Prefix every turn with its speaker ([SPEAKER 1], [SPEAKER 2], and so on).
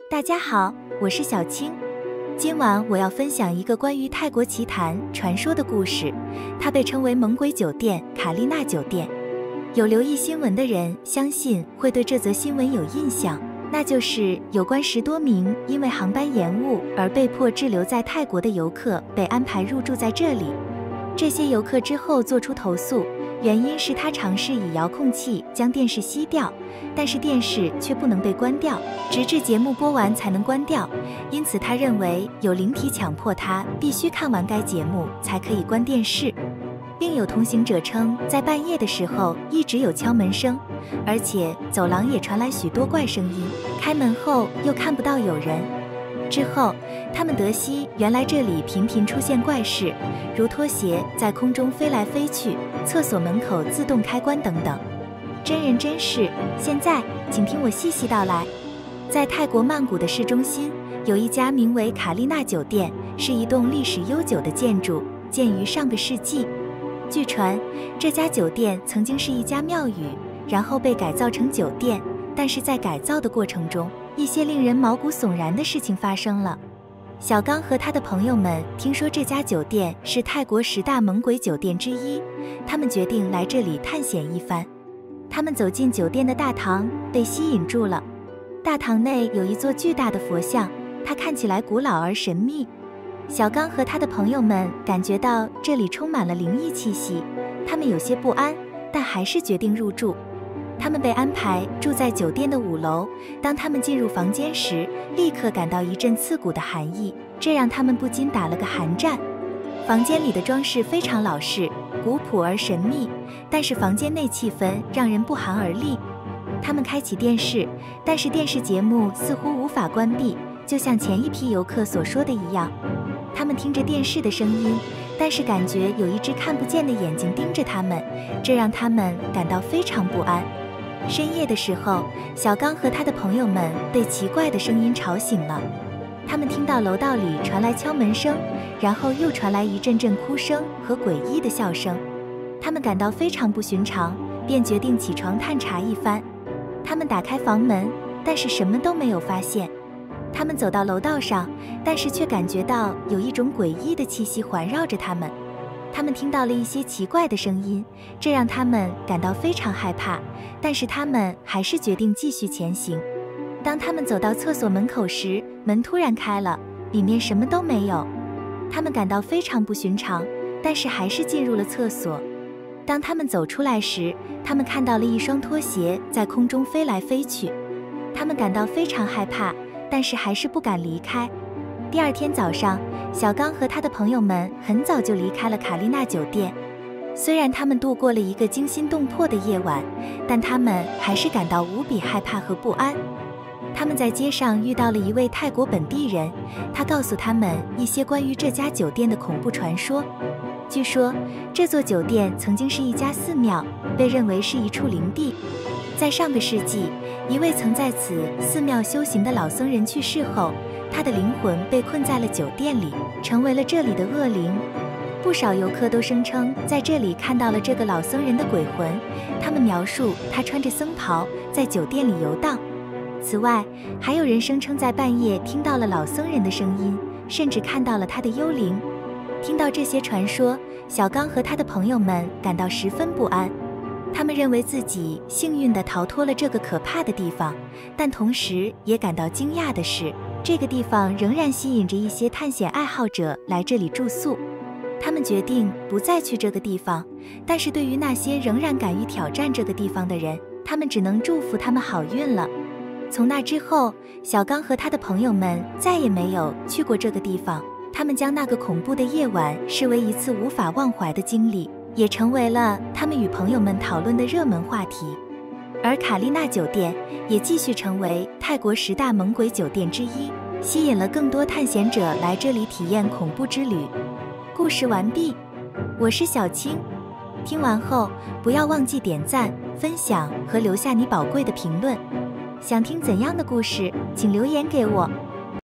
[SPEAKER 1] 大家好，我是小青。今晚我要分享一个关于泰国奇谈传说的故事，它被称为猛鬼酒店卡丽娜酒店。有留意新闻的人相信会对这则新闻有印象，那就是有关10多名因为航班延误而被迫滞留在泰国的游客被安排入住在这里。这些游客之后做出投诉，原因是他尝试以遥控器将电视熄掉，但是电视却不能被关掉，直至节目播完才能关掉。因此他认为有灵体强迫他必须看完该节目才可以关电视。并有同行者称，在半夜的时候一直有敲门声，而且走廊也传来许多怪声音，开门后又看不到有人。之后他们得悉，原来这里频频出现怪事，如拖鞋在空中飞来飞去，厕所门口自动开关等等。真人真事，现在请听我细细道来。在泰国曼谷的市中心，有一家名为卡丽娜酒店，是一栋历史悠久的建筑，建于上个世纪。据传，这家酒店曾经是一家庙宇，然后被改造成酒店，但是在改造的过程中，一些令人毛骨悚然的事情发生了。小刚和他的朋友们听说这家酒店是泰国10大猛鬼酒店之一，他们决定来这里探险一番。他们走进酒店的大堂，被吸引住了。大堂内有一座巨大的佛像，它看起来古老而神秘。小刚和他的朋友们感觉到这里充满了灵异气息，他们有些不安，但还是决定入住。他们被安排住在酒店的5楼，当他们进入房间时，立刻感到一阵刺骨的寒意，这让他们不禁打了个寒战。房间里的装饰非常老式、古朴而神秘，但是房间内气氛让人不寒而栗。他们开启电视，但是电视节目似乎无法关闭，就像前一批游客所说的一样。他们听着电视的声音，但是感觉有一只看不见的眼睛盯着他们，这让他们感到非常不安。深夜的时候，小刚和他的朋友们被奇怪的声音吵醒了。他们听到楼道里传来敲门声，然后又传来一阵阵哭声和诡异的笑声。他们感到非常不寻常，便决定起床探查一番。他们打开房门，但是什么都没有发现。他们走到楼道上，但是却感觉到有一种诡异的气息环绕着他们。他们听到了一些奇怪的声音，这让他们感到非常害怕，但是他们还是决定继续前行。当他们走到厕所门口时，门突然开了，里面什么都没有。他们感到非常不寻常，但是还是进入了厕所。当他们走出来时，他们看到了一双拖鞋在空中飞来飞去。他们感到非常害怕，但是还是不敢离开。第二天早上，小刚和他的朋友们很早就离开了卡丽娜酒店。虽然他们度过了一个惊心动魄的夜晚，但他们还是感到无比害怕和不安。他们在街上遇到了一位泰国本地人，他告诉他们一些关于这家酒店的恐怖传说。据说，这座酒店曾经是一家寺庙，被认为是一处灵地。在上个世纪，一位曾在此寺庙修行的老僧人去世后，他的灵魂被困在了酒店里，成为了这里的恶灵。不少游客都声称在这里看到了这个老僧人的鬼魂，他们描述他穿着僧袍在酒店里游荡。此外，还有人声称在半夜听到了老僧人的声音，甚至看到了他的幽灵。听到这些传说，小刚和他的朋友们感到十分不安。他们认为自己幸运地逃脱了这个可怕的地方，但同时也感到惊讶的是，这个地方仍然吸引着一些探险爱好者来这里住宿。他们决定不再去这个地方，但是对于那些仍然敢于挑战这个地方的人，他们只能祝福他们好运了。从那之后，小刚和他的朋友们再也没有去过这个地方，他们将那个恐怖的夜晚视为一次无法忘怀的经历，也成为了他们与朋友们讨论的热门话题。而卡丽娜酒店也继续成为泰国10大猛鬼酒店之一，吸引了更多探险者来这里体验恐怖之旅。故事完毕，我是小青。听完后不要忘记点赞、分享和留下你宝贵的评论。想听怎样的故事，请留言给我。